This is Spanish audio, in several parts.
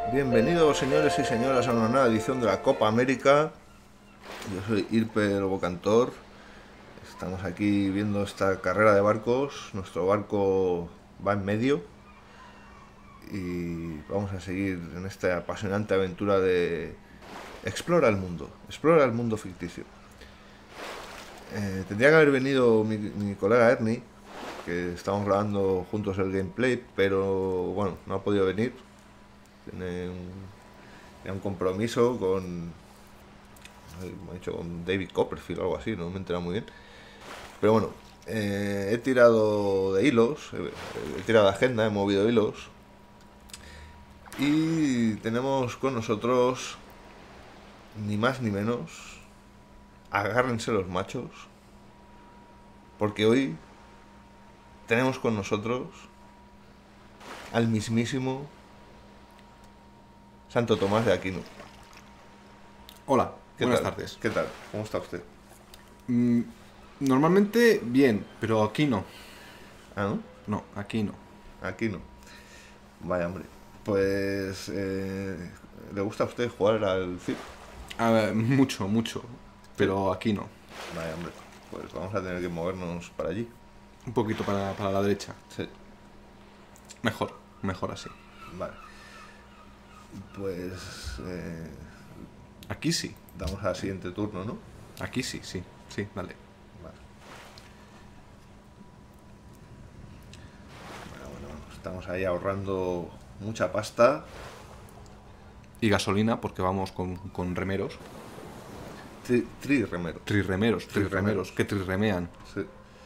Bienvenidos, señores y señoras, a una nueva edición de la Copa América. Yo soy Irper Bocantor. Estamos aquí viendo esta carrera de barcos. Nuestro barco va en medio y vamos a seguir en esta apasionante aventura de explora el mundo ficticio. Tendría que haber venido mi colega Ernie, que estamos grabando juntos el gameplay, pero bueno, no ha podido venir. Tiene un compromiso con, me ha dicho, con David Copperfield o algo así, no me he enterado muy bien. Pero bueno, he tirado de hilos, he tirado de agenda, he movido hilos. Y tenemos con nosotros, ni más ni menos, agárrense los machos, porque hoy tenemos con nosotros al mismísimo Santo Tomás de Aquino. Hola, buenas tal? tardes. ¿Qué tal? ¿Cómo está usted? Normalmente bien, pero aquí no. ¿Ah, no? No, aquí no. Aquí no. Vaya, hombre. Pues, ¿le gusta a usted jugar al FIFA? A ver, mucho, pero aquí no. Vaya, hombre. Pues vamos a tener que movernos para allí. Un poquito para la derecha. Sí. Mejor así. Vale. Pues, Aquí sí, damos al siguiente turno, ¿no? aquí sí, dale. Vale. Bueno, estamos ahí ahorrando mucha pasta. Y gasolina, porque vamos con remeros. Trirremeros. Trirremeros, que trirremean. Sí.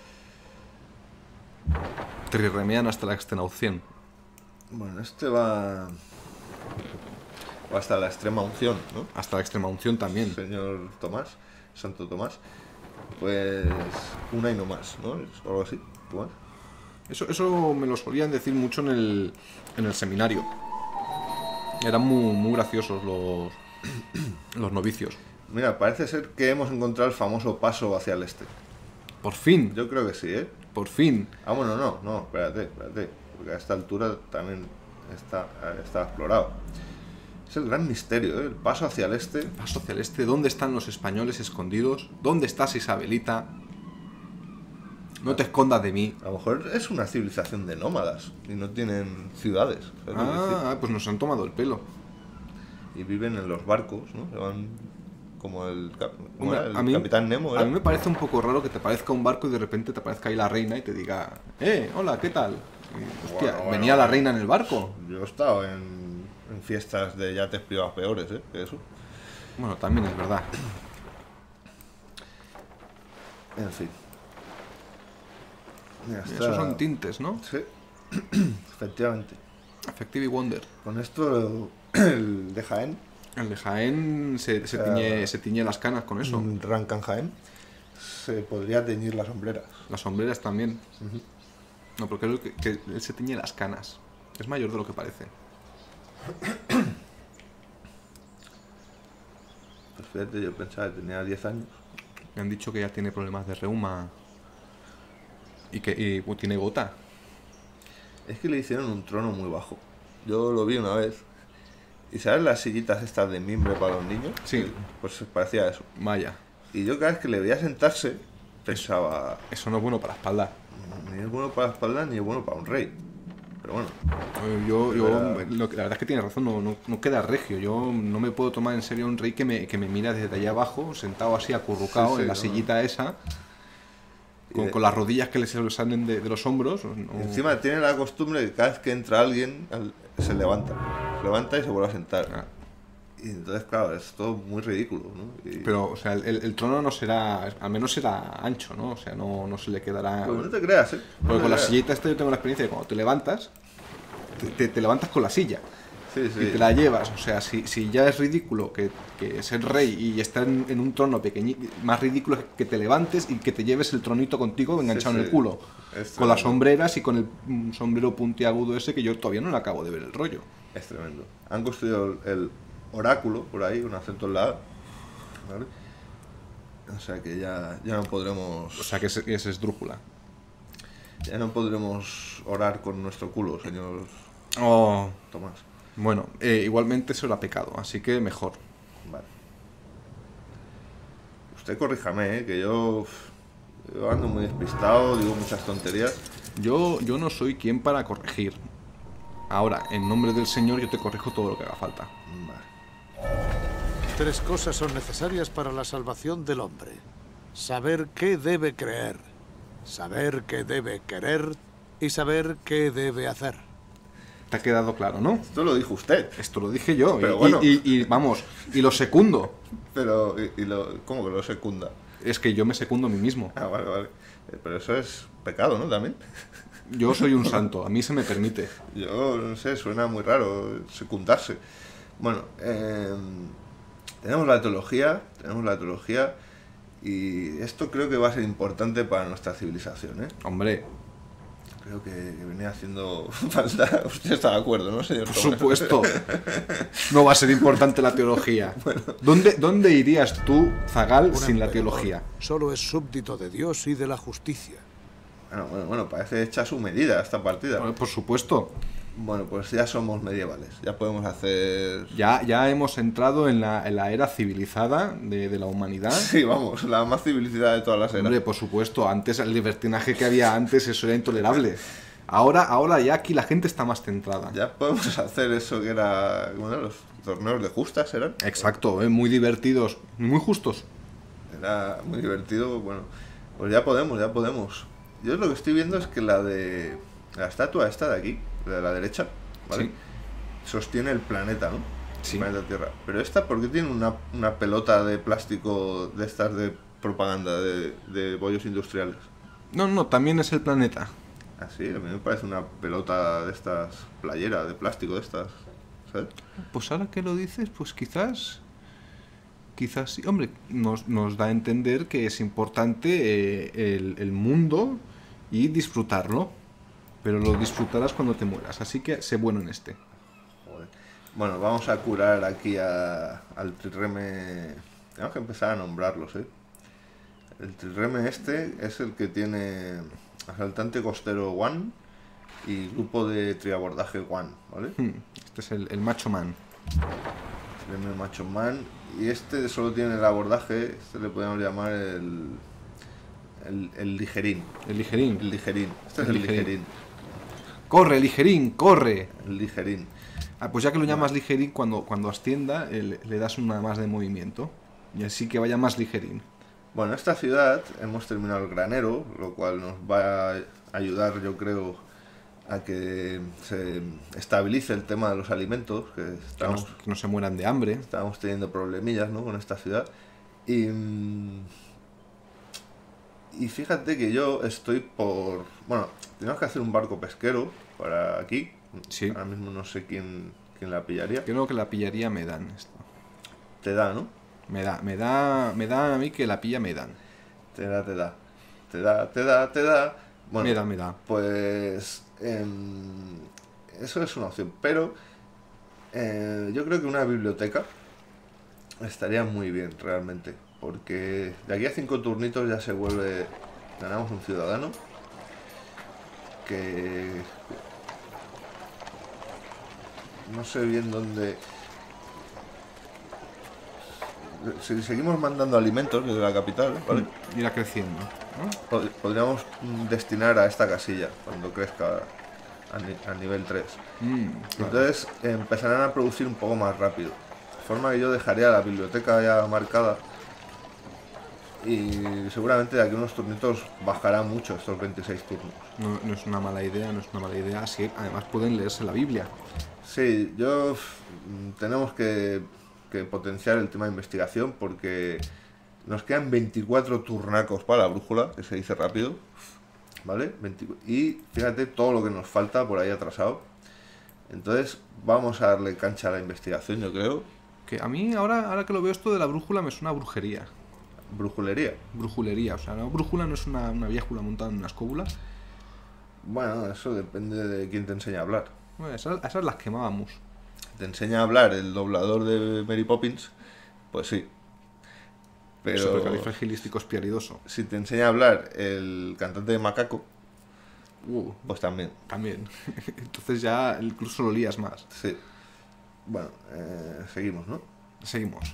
Trirremean hasta la extenuación. Bueno, este va hasta la extrema unción, ¿no? Hasta la extrema unción también. Señor Tomás, Santo Tomás. Pues una y no más, ¿no? Es algo así, Tomás. Eso me lo solían decir mucho en el seminario. Eran muy graciosos los novicios. Mira, parece ser que hemos encontrado el famoso paso hacia el este. Por fin, Yo creo que sí, ¿eh? por fin. Ah, bueno, no, espérate. Porque a esta altura también está explorado. Es el gran misterio, ¿eh? El paso hacia el este. Paso hacia el este. ¿Dónde están los españoles escondidos? ¿Dónde estás, Isabelita? No te escondas de mí. A lo mejor es una civilización de nómadas y no tienen ciudades. ¿Sabes lo que quiero decir? Pues nos han tomado el pelo. Y viven en los barcos, ¿no? Se van como ¿cómo Hombre, era? El a mí- Capitán Nemo, ¿era? A mí me parece un poco raro que te parezca un barco y de repente te aparezca ahí la reina y te diga, hola, ¿qué tal? Y, hostia, Bueno, venía la reina en el barco. Yo he estado en fiestas de yates privados peores, ¿eh? Que eso. Bueno, también es verdad. En fin. Mira, Esos son tintes, ¿no? Sí, efectivamente. Effective y Wonder. Con esto, el de Jaén, El de Jaén se tiñe las canas con eso. Rancan Jaén, se podría teñir las sombreras. Las sombreras también. No, porque creo que él se tiñe las canas. Es mayor de lo que parece. Pues fíjate, yo pensaba que tenía 10 años. Me han dicho que ya tiene problemas de reuma y que tiene gota. Es que le hicieron un trono muy bajo. Yo lo vi una vez. ¿Y sabes las sillitas estas de mimbre para los niños? Sí. Pues parecía eso. Vaya, Y yo cada vez que le veía sentarse, pensaba, eso no es bueno para la espalda. ni es bueno para la espalda ni es bueno para un rey. Pero bueno, La verdad es que tiene razón, no queda regio. Yo no me puedo tomar en serio un rey que me mira desde allá abajo, sentado así acurrucado Sí, en la no. sillita esa, Y con las rodillas que le salen de los hombros. y encima tiene la costumbre de que cada vez que entra alguien, se levanta. Se levanta y se vuelve a sentar. Ah. Y entonces, claro, es todo muy ridículo, ¿no? Y, Pero, o sea, el trono no será, al menos será ancho, ¿no? O sea, no se le quedará... pero no te creas, ¿eh? No Porque te con la creas. sillita esta yo tengo la experiencia de cuando te levantas, te levantas con la silla. Sí, Y sí. te la llevas, o sea, si ya es ridículo que ser rey y estar en un trono pequeñito, más ridículo es que te levantes y que te lleves el tronito contigo enganchado Sí, en el culo, es con las tremendo. sombreras y con el sombrero puntiagudo ese que yo todavía no le acabo de ver el rollo. Es tremendo. Han construido el oráculo por ahí, un acento en la A. ¿Vale? O sea que ya no podremos. O sea, que es esdrújula. Ya no podremos orar con nuestro culo, señor Oh, Tomás. Bueno, igualmente eso era pecado, así que mejor. Vale. Usted corríjame, que yo ando muy despistado, digo muchas tonterías. Yo no soy quien para corregir. Ahora, en nombre del Señor, yo te corrijo todo lo que haga falta. Vale. 3 cosas son necesarias para la salvación del hombre: saber qué debe creer, saber qué debe querer y saber qué debe hacer. Te ha quedado claro, ¿no? Esto lo dijo usted. Esto lo dije yo. Pero bueno. Y vamos, y lo secundo. Pero, ¿cómo que lo secunda? Es que yo me secundo a mí mismo. Ah, vale, vale. Pero eso es pecado, ¿no? También. Yo soy un santo, a mí se me permite. Yo no sé, suena muy raro secundarse. Bueno, tenemos la teología, y esto creo que va a ser importante para nuestra civilización, ¿eh? Hombre, Creo que venía haciendo falta. Usted está de acuerdo, ¿no, señor por Tomás? supuesto. No va a ser importante la teología. ¿Dónde irías tú, Zagal, Un sin la emperador teología? solo es súbdito de Dios y de la justicia. Bueno, parece hecha su medida esta partida. Bueno, por supuesto. Bueno, pues ya somos medievales, ya podemos hacer... Ya hemos entrado en la era civilizada de la humanidad. Sí, vamos, la más civilizada de todas las eras. Hombre, por supuesto, antes el libertinaje que había antes, eso era intolerable. Ahora ya aquí la gente está más centrada. Ya podemos hacer eso que era... Bueno, los torneos de justas eran. Exacto, muy divertidos, muy justos. Era muy divertido, bueno. Pues ya podemos. Yo lo que estoy viendo es que la estatua esta de aquí, de la derecha, ¿vale? Sí. Sostiene el planeta, ¿no? Sí. El planeta Tierra. Pero esta, ¿por qué tiene una pelota de plástico de estas de propaganda, de bollos industriales? No, también es el planeta. Así, a mí me parece una pelota de estas, playera, de plástico de estas, ¿sabes? Pues ahora que lo dices, pues quizás sí. Hombre, nos da a entender que es importante el mundo y disfrutarlo. Pero lo disfrutarás cuando te mueras, así que sé bueno en este. Joder. Bueno, vamos a curar aquí al trirreme. Tenemos que empezar a nombrarlos, ¿eh? El trirreme este es el que tiene asaltante costero 1 y grupo de triabordaje 1, ¿vale? Este es el macho man. Trirreme macho man. Y este solo tiene el abordaje, este le podemos llamar el ligerín. El ligerín. El ligerín. Este es El el ligerín. ligerín. ¡Corre, ligerín, corre! El ligerín. Ah, pues ya que lo llamas ligerín, cuando ascienda, le das una más de movimiento. Y así que vaya más ligerín. Bueno, en esta ciudad hemos terminado el granero, lo cual nos va a ayudar, yo creo, a que se estabilice el tema de los alimentos, que Que no se mueran de hambre. estábamos teniendo problemillas, ¿no?, con esta ciudad. Y fíjate que yo estoy por... Bueno, tenemos que hacer un barco pesquero para aquí. Sí. Ahora mismo no sé quién la pillaría. Creo que la pillaría me dan esto. Te da, ¿no? Me da a mí que la pilla me dan. Te da. Bueno, Me da. Pues eso es una opción, pero yo creo que una biblioteca estaría muy bien realmente, porque de aquí a 5 turnitos ya se vuelve, ganamos un ciudadano que no sé bien dónde. Si seguimos mandando alimentos desde la capital, ¿vale? Irá creciendo, ¿no? Podríamos destinar a esta casilla cuando crezca a nivel 3. Claro. Entonces empezarán a producir un poco más rápido. De forma que yo dejaría la biblioteca ya marcada y seguramente de aquí a unos turnitos bajará mucho estos 26 turnos. No es una mala idea, Así, además pueden leerse la Biblia. Sí, tenemos que potenciar el tema de investigación porque nos quedan 24 turnacos para la brújula, que se dice rápido, ¿vale? Y fíjate todo lo que nos falta por ahí atrasado. Entonces vamos a darle cancha a la investigación, yo creo. Que a mí, ahora que lo veo, esto de la brújula me suena a brujería. Brujulería. Brujulería, o sea, la brújula no es una viejula montada en una escóbula. Bueno, eso depende de quién te enseña a hablar. Bueno, esas las quemábamos. Te enseña a hablar el doblador de Mary Poppins, pues sí. Pero Supercalifragilísticoespialidoso. si te enseña a hablar el cantante de Macaco, pues también. También. Entonces ya incluso lo lías más. Sí. Bueno, seguimos, ¿no? Seguimos.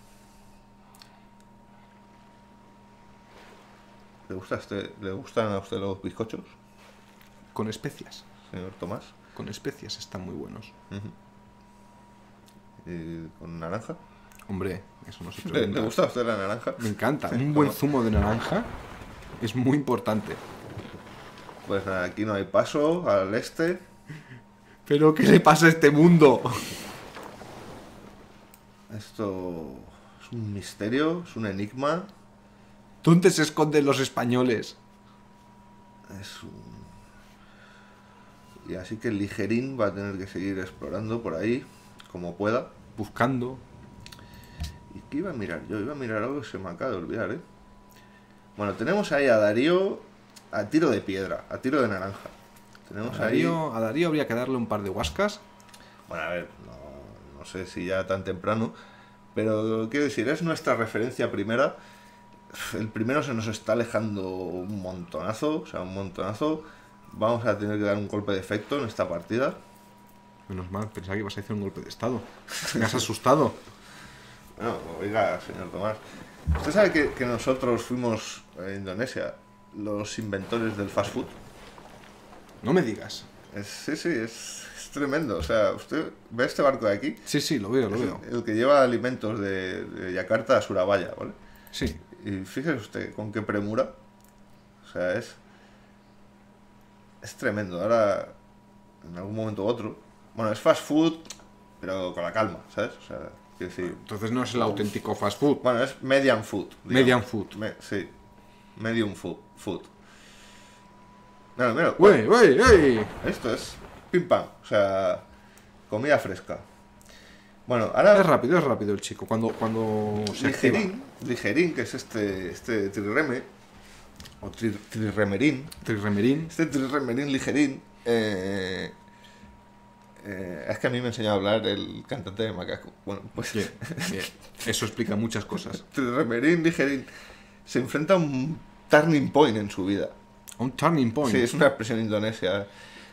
¿Le gustan a usted los bizcochos, Con especias. señor Tomás? Con especias están muy buenos. ¿Y con naranja? Hombre, eso no se ¿Le pregunta. gusta a usted la naranja? Me encanta. Un buen zumo de naranja es muy importante. Pues nada, aquí no hay paso al este. ¿Pero qué le pasa a este mundo? Esto es un misterio, es un enigma. ¿Dónde se esconden los españoles? Es un... Y así que el ligerín va a tener que seguir explorando por ahí, como pueda. Buscando. ¿Y qué iba a mirar yo? Iba a mirar algo que se me acaba de olvidar, ¿eh? Bueno, tenemos ahí a Darío a tiro de piedra, a tiro de naranja. Tenemos ahí... A Darío habría que darle un par de huascas. Bueno, a ver, no sé si ya tan temprano, pero quiero decir, es nuestra referencia primera. El primero se nos está alejando un montonazo, o sea, un montonazo. Vamos a tener que dar un golpe de efecto en esta partida. Menos mal, pensaba que ibas a hacer un golpe de estado. Me has asustado. No, oiga, señor Tomás. ¿Usted sabe que nosotros fuimos a Indonesia los inventores del fast food? No me digas. Sí, es tremendo. O sea, usted ve este barco de aquí. Sí, sí, lo veo, lo Es veo. el que lleva alimentos de Yakarta a Surabaya, ¿vale? Sí. Y fíjese usted con qué premura. O sea, es tremendo. Ahora, en algún momento u otro. Bueno, es fast food, pero con la calma, ¿sabes? O sea, quiero decir. Entonces no es el auténtico fast food. Bueno, es medium food. digamos. Medium food. Sí. Medium food. Mira, mira. ¡Wey, wey, wey! Esto es pim pam. O sea, comida fresca. Bueno, ahora. Es rápido el chico. Cuando se activa. Ligerín, que es este trirreme, o trirremerín, Trirremerín. este trirremerín ligerín, es que a mí me enseñó a hablar el cantante de Macaco. Bueno, pues Bien, bien. Eso explica muchas cosas. trirremerín ligerín se enfrenta a un turning point en su vida. Un turning point. Sí, es una expresión indonesia.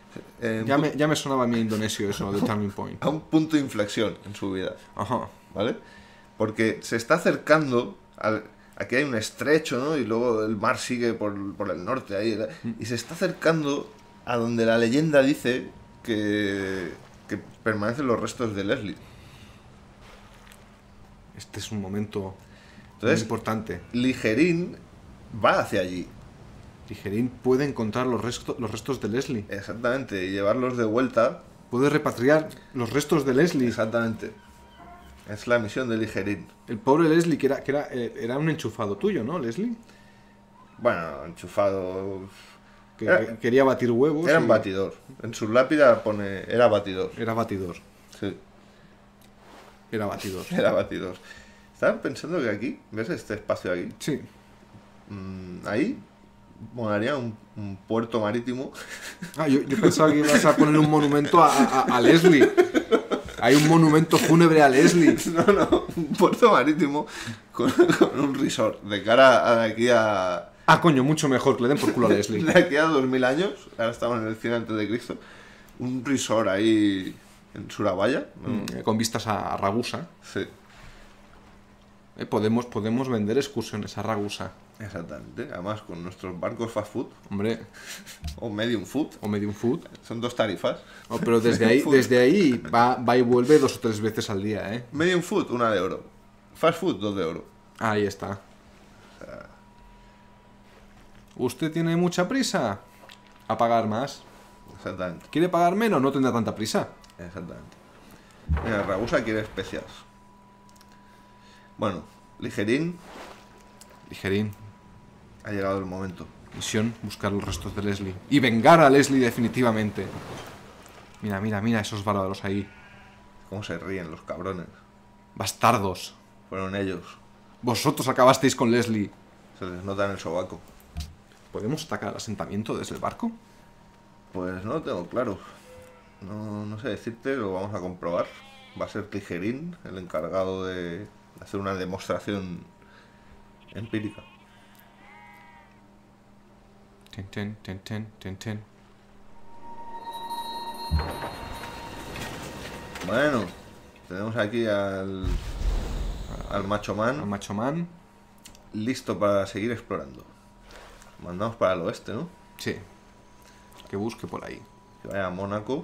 Ya me sonaba a mí indonesio eso de turning point. A un punto de inflexión en su vida. Ajá. ¿Vale? Porque se está acercando aquí hay un estrecho, ¿no? Y luego el mar sigue por el norte ahí, y se está acercando a donde la leyenda dice que permanecen los restos de Leslie. Este es un momento Entonces, muy importante. Ligerín va hacia allí, Ligerín puede encontrar los restos de Leslie. exactamente, y llevarlos de vuelta. Puede repatriar los restos de Leslie. Exactamente. Es la misión de Ligerín. El pobre Leslie, que era un enchufado tuyo, ¿no, Leslie? Bueno, enchufado. Que quería batir huevos. Era un batidor. En su lápida pone. Era batidor. Era batidor. Sí, Era batidor. era batidor. Estaba pensando que aquí, ¿ves este espacio aquí? Sí. Ahí molaría un puerto marítimo. Ah, yo pensaba que ibas a poner un monumento a Leslie. Hay un monumento fúnebre a Leslie. No, un puerto marítimo con un resort de cara a de aquí a. Ah, coño, mucho mejor que le den por culo a Leslie. De aquí a 2000 años, ahora estamos en el 100 antes de Cristo. Un resort ahí en Surabaya. ¿No? Con vistas a Ragusa. Sí, Podemos vender excursiones a Ragusa. exactamente. Además, con nuestros barcos fast food Hombre, o medium food. o medium food. Son dos tarifas. Oh, pero desde ahí va y vuelve 2 o 3 veces al día, ¿eh? Medium food, 1 de oro. Fast food, 2 de oro. Ahí está. ¿Usted tiene mucha prisa? A pagar más. Exactamente. ¿Quiere pagar menos? No tendrá tanta prisa. Exactamente. Mira, Ragusa quiere especias. Bueno, Ligerín, Ligerín, ha llegado el momento. misión, buscar los restos de Leslie. Y vengar a Leslie definitivamente. Mira esos bárbaros ahí. Cómo se ríen los cabrones. Bastardos. Fueron ellos. Vosotros acabasteis con Leslie. Se les nota en el sobaco. ¿Podemos atacar al asentamiento desde el barco? Pues no lo tengo claro. No sé decirte, lo vamos a comprobar. Va a ser Ligerín el encargado de hacer una demostración empírica. Ten. Bueno, tenemos aquí al Macho Al Man Macho Man. listo para seguir explorando. Mandamos para el oeste, ¿no? Sí. Que busque por ahí. Que vaya a Mónaco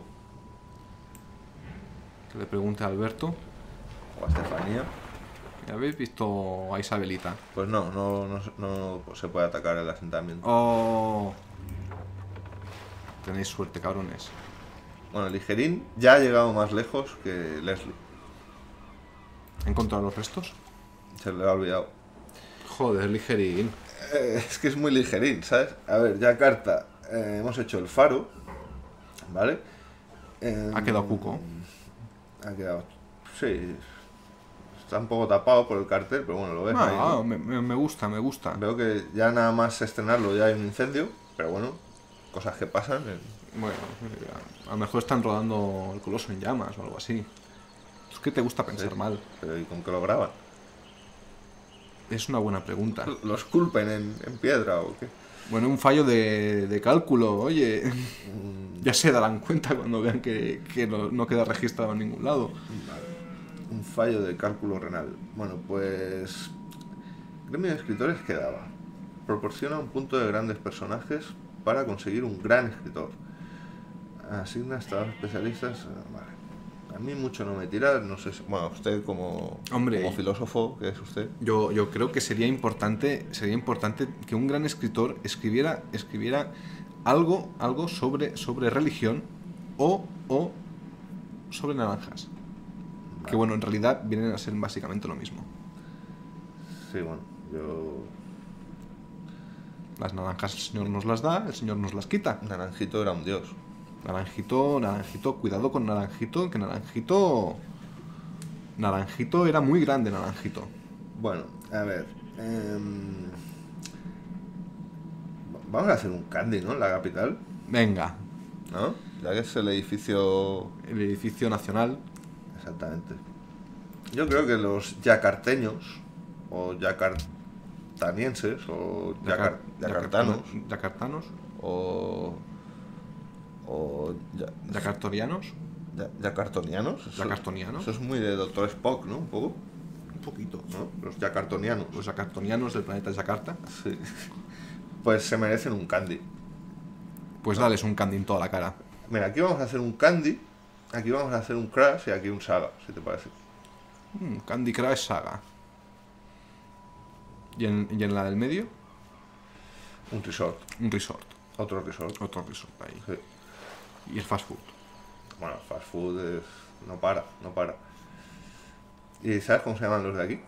Que le pregunte a Alberto. o a Estefanía. ¿Habéis visto a Isabelita? Pues no se puede atacar el asentamiento. Oh. Tenéis suerte, cabrones. Bueno, Ligerín ya ha llegado más lejos que Leslie. ¿Han encontrado los restos? Se le ha olvidado. Joder, Ligerín. Es que es muy ligerín, ¿sabes? A ver, Yakarta, hemos hecho el faro, ¿vale? Ha quedado cuco. Ha quedado... Sí. Está un poco tapado por el cartel, pero bueno, lo ves ahí, Ah, ¿no? me gusta, me gusta. Veo que ya nada más estrenarlo ya hay un incendio, pero bueno, cosas que pasan. Bueno, a lo mejor están rodando el Coloso en llamas o algo así. Es que te gusta pensar Sí. mal. Pero ¿y con qué lo graban? Es una buena pregunta. ¿Lo esculpen en piedra o qué? Bueno, un fallo de cálculo, oye. Ya se darán cuenta cuando vean que no queda registrado en ningún lado. Un fallo de cálculo renal. Bueno, pues... Gremio de escritores quedaba. Proporciona un punto de grandes personajes para conseguir un gran escritor. Asigna hasta especialistas... Vale. A mí mucho no me tira, no sé si... Bueno, usted como, Hombre. como filósofo, que es usted? Yo creo que sería importante que un gran escritor escribiera algo sobre religión o sobre naranjas. Que bueno, en realidad vienen a ser básicamente lo mismo. Sí, bueno, yo... Las naranjas el Señor nos las da, el Señor nos las quita. Naranjito era un dios. Naranjito, cuidado con Naranjito, que Naranjito era muy grande, Naranjito. Bueno, a ver... Vamos a hacer un candy, ¿no? En la capital, Venga, ¿no? Ya que es el edificio... el edificio nacional. Exactamente. Yo creo que los yacarteños, o yacartanienses, o yacartanos, Yacartanos, o yacartorianos, yacartonianos. Yacartonianos. Eso es muy de Doctor Spock, ¿no? Un poco, un poquito. ¿no? Los yacartonianos. Los yacartonianos del planeta Yakarta. Sí. Pues se merecen un candy. Pues dales un candy en toda la cara. Mira, aquí vamos a hacer un candy, aquí vamos a hacer un crash y aquí un saga, si te parece. Candy Crush Saga. ¿Y en la del medio? Un resort, Un resort. otro resort. Otro resort ahí. Sí. Y el fast food. Bueno, fast food no para. ¿Y sabes cómo se llaman los de aquí?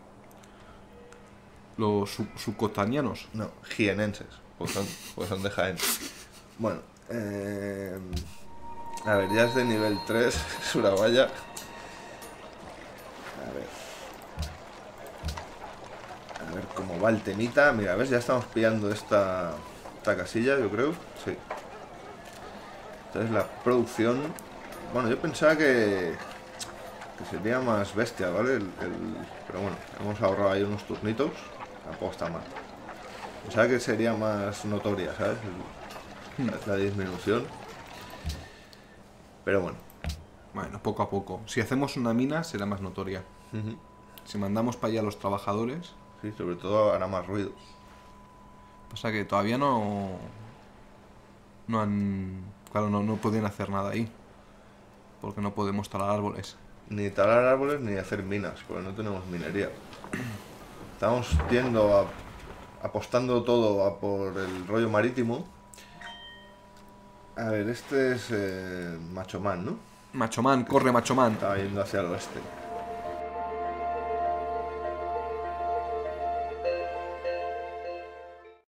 Los subcotanianos. No, jienenses, pues son de Jaén. Bueno, a ver, ya es de nivel 3, Surabaya. A ver cómo va el temita. Mira, ves, ya estamos pillando esta casilla, yo creo. Sí. Entonces la producción... Bueno, yo pensaba que sería más bestia, ¿vale? Pero bueno, hemos ahorrado ahí unos turnitos. Tampoco está mal. Pensaba que sería más notoria, ¿sabes? La disminución. Pero bueno. Bueno, poco a poco. Si hacemos una mina, será más notoria. Ujú. Si mandamos para allá a los trabajadores... Sí, sobre todo hará más ruido. Pasa que todavía no han... Claro, no pueden hacer nada ahí. Porque no podemos talar árboles. Ni talar árboles ni hacer minas, porque no tenemos minería. Estamos yendo apostando todo a por el rollo marítimo. A ver, este es Macho Man, ¿no? Macho Man, corre Macho Man. Estaba yendo hacia el oeste.